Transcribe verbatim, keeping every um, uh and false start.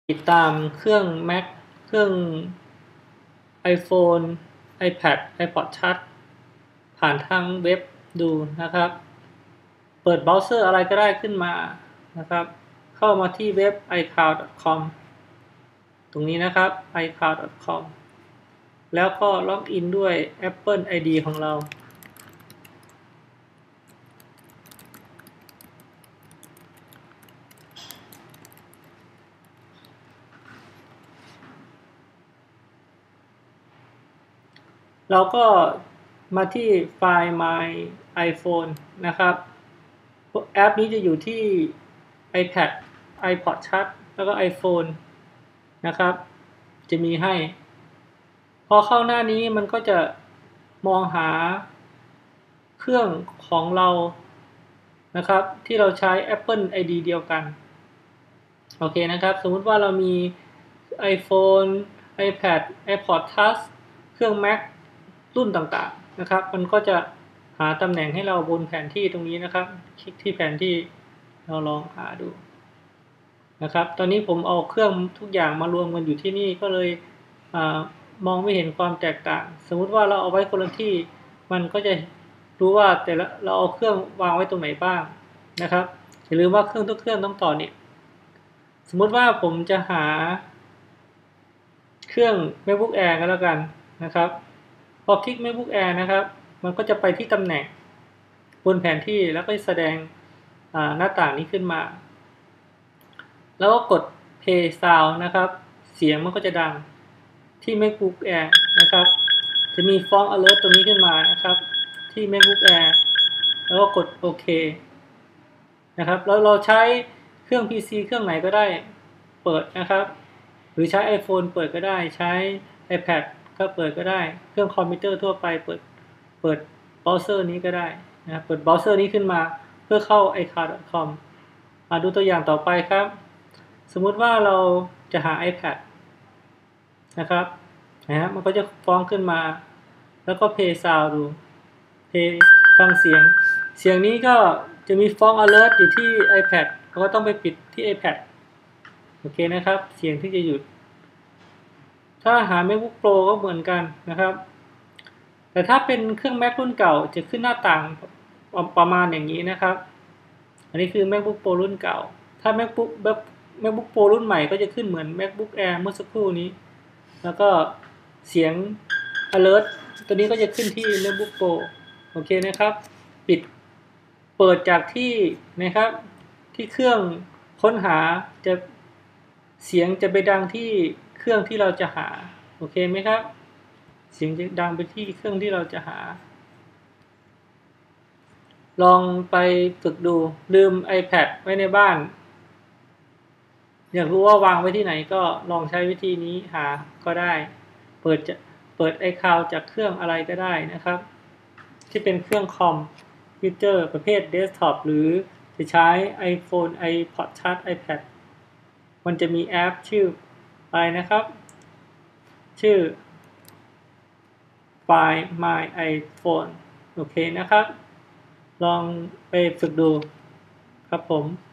ติดตามเครื่อง Mac เครื่อง iPhone iPad iPod Touch ผ่านทางเว็บดูนะครับเปิดเบราว์เซอร์อะไรก็ได้ขึ้นมานะครับเข้ามาที่เว็บ ไอ คลาว ดอท คอม ตรงนี้นะครับ ไอ คลาว ดอท คอม แล้วก็ล็อกอินด้วย Apple ไอ ดี ของเราเราก็มาที่ไฟล์ My iPhone นะครับแอปนี้จะอยู่ที่ iPad iPod Touch แล้วก็ iPhone นะครับจะมีให้พอเข้าหน้านี้มันก็จะมองหาเครื่องของเรานะครับที่เราใช้ Apple ไอ ดี เดียวกันโอเคนะครับสมมุติว่าเรามี iPhone iPad iPod Touch เครื่อง Mac รุ่นต่างๆนะครับมันก็จะหาตำแหน่งให้เราบนแผนที่ตรงนี้นะครับคลิกที่แผนที่เราลองหาดูนะครับตอนนี้ผมเอาเครื่องทุกอย่างมารวมกันอยู่ที่นี่ก็เลยมองไม่เห็นความแตกต่างสมมุติว่าเราเอาไว้คนละที่มันก็จะรู้ว่าแต่ละเราเอาเครื่องวางไว้ตรงไหนบ้างนะครับอย่าลืมว่าเครื่องทุกเครื่องต้องต่อเน็ตสมมุติว่าผมจะหาเครื่อง MacBook Air กันแล้วกันนะครับพอคลิก MacBook Air นะครับมันก็จะไปที่ตำแหน่งบนแผนที่แล้วก็แสดงหน้าต่างนี้ขึ้นมาแล้วก็กด Play Sound นะครับเสียงมันก็จะดังที่ MacBook Air นะครับจะมีฟ้อง alert ตรงนี้ขึ้นมานะครับที่ MacBook Air แล้วก็กดโอเคนะครับแล้วเราใช้เครื่อง พี ซี เครื่องไหนก็ได้เปิดนะครับหรือใช้ iPhone เปิดก็ได้ใช้ iPad ก็เปิดก็ได้เครื่องคอมพิวเตอร์ทั่วไปเปิดเปิดเบราว์เซอร์นี้ก็ได้นะเปิดเบราว์เซอร์นี้ขึ้นมาเพื่อเข้า ไอ คลาว ดอท คอม มาดูตัวอย่างต่อไปครับสมมุติว่าเราจะหา iPad นะครับนะฮะมันก็จะฟ้องขึ้นมาแล้วก็ Play Sound ดู Play ฟังเสียงเสียงนี้ก็จะมีฟ้อง alert อยู่ที่ iPad เราก็ต้องไปปิดที่ iPad โอเคนะครับเสียงที่จะหยุดถ้าหา MacBook Pro ก็เหมือนกันนะครับแต่ถ้าเป็นเครื่อง Mac รุ่นเก่าจะขึ้นหน้าต่างประมาณอย่างนี้นะครับอันนี้คือ MacBook Pro รุ่นเก่าถ้า MacBook MacBook Pro รุ่นใหม่ก็จะขึ้นเหมือน MacBook Air เมื่อสักครู่นี้แล้วก็เสียง alert ตัวนี้ก็จะขึ้นที่ MacBook Pro โอเคนะครับปิดเปิดจากที่นะครับที่เครื่องค้นหาจะเสียงจะไปดังที่เครื่องที่เราจะหาโอเคไหมครับเสียงจะดังไปที่เครื่องที่เราจะหาลองไปฝึกดูลืม iPad ไว้ในบ้านอยากรู้ว่าวางไว้ที่ไหนก็ลองใช้วิธีนี้หาก็ได้เปิดจะเปิด ไอ คลาว จากเครื่องอะไรก็ได้นะครับที่เป็นเครื่องคอมพิวเตอร์ประเภทเดสก์ท็อปหรือจะใช้ iPhone iPod Touch iPad มันจะมีแอปชื่ออะไรนะครับชื่อไฟล์ My iPhone โอเคนะครับลองไปฝึกดูครับผม